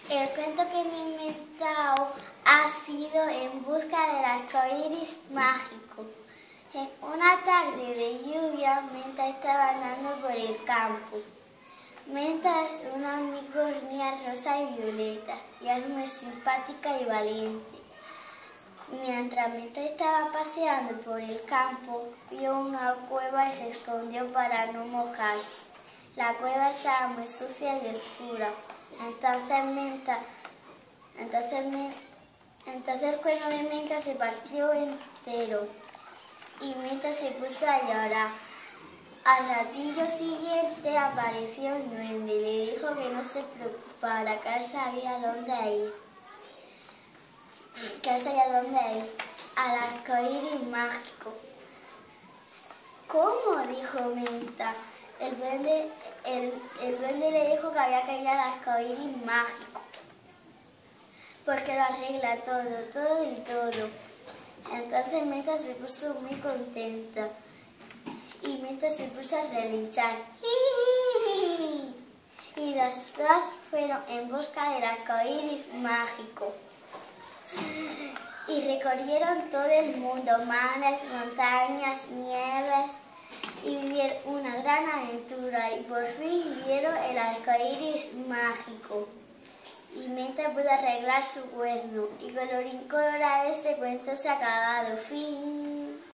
El cuento que me he inventado ha sido En busca del arcoíris mágico. En una tarde de lluvia, Menta estaba andando por el campo. Menta es una unicornia rosa y violeta y es muy simpática y valiente. Mientras Menta estaba paseando por el campo, vio una cueva y se escondió para no mojarse. La cueva estaba muy sucia y oscura. Entonces el cuerno de Menta se partió entero y Menta se puso a llorar. Al ratillo siguiente apareció un duende y le dijo que no se preocupara, que él sabía dónde ir. Al arcoíris mágico. ¿Cómo? Dijo Menta. El duende le dijo que había que ir al arcoíris mágico, porque lo arregla todo y todo. Entonces Menta se puso muy contenta y Menta se puso a relinchar. Y los dos fueron en busca del arcoíris mágico. Y recorrieron todo el mundo, mares, montañas, nieves, y vivieron una gran aventura y por fin vieron el arcoíris mágico. Y Menta pudo arreglar su cuerno y colorín colorado, este cuento se ha acabado. Fin.